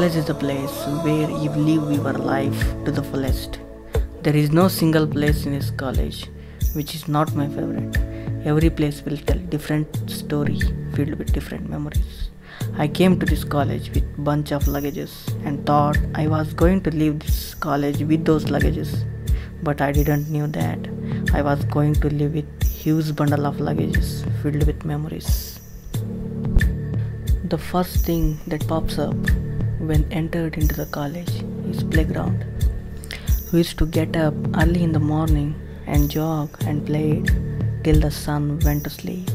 College is the place where you live your life to the fullest. There is no single place in this college which is not my favorite. Every place will tell different story filled with different memories. I came to this college with bunch of luggages and thought I was going to leave this college with those luggages. But I didn't knew that I was going to live with huge bundle of luggages filled with memories. The first thing that pops up when entered into the college is playground. We used to get up early in the morning and jog and played till the sun went to sleep.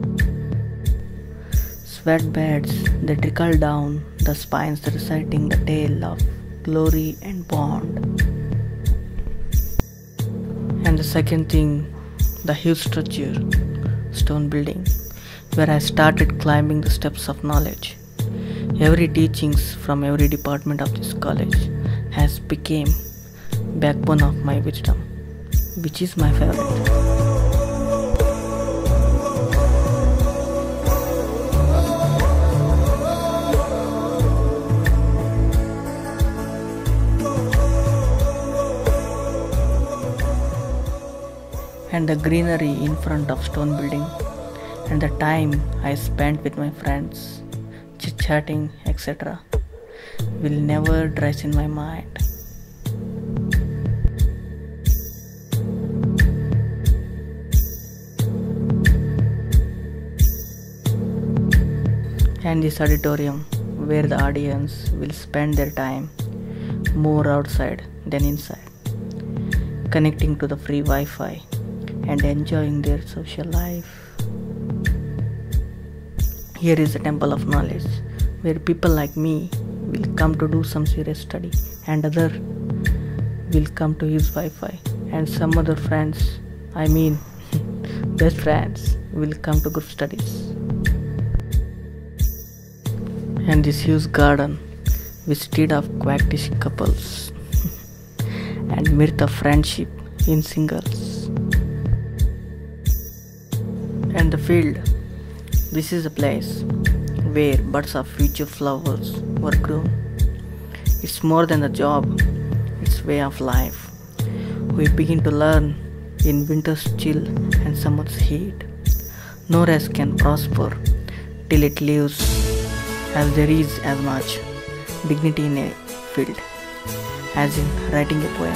Sweat beds that trickle down the spines reciting the tale of glory and bond. And the second thing, the huge structure, stone building, where I started climbing the steps of knowledge. Every teachings from every department of this college has become backbone of my wisdom, which is my favorite. And the greenery in front of stone building, and the time I spent with my friends, chit-chatting, etc., will never rise in my mind. And this auditorium, where the audience will spend their time more outside than inside, connecting to the free Wi-Fi and enjoying their social life. Here is the temple of knowledge, where people like me will come to do some serious study, and other will come to use Wi-Fi, and some other friends, best friends, will come to group studies. And this huge garden, visited of quackish couples and mirth of friendship in singles. And the field, this is a place where buds of future flowers were grown. It's more than a job, it's way of life. We begin to learn in winter's chill and summer's heat. No rest can prosper till it lives, as there is as much dignity in a field as in writing a poem.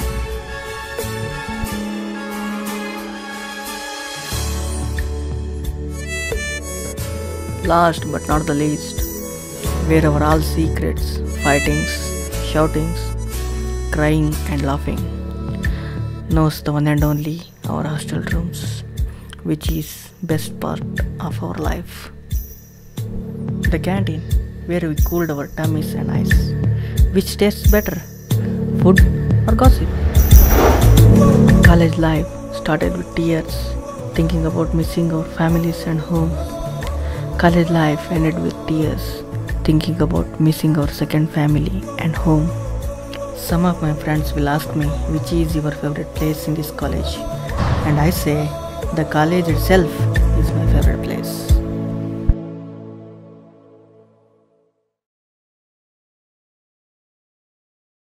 Last but not the least, where our all secrets, fightings, shoutings, crying and laughing, knows the one and only our hostel rooms, which is best part of our life. The canteen, where we cooled our tummies and eyes. Which tastes better, food or gossip? College life started with tears, thinking about missing our families and home. College life ended with tears, thinking about missing our second family and home. Some of my friends will ask me which is your favorite place in this college, and I say the college itself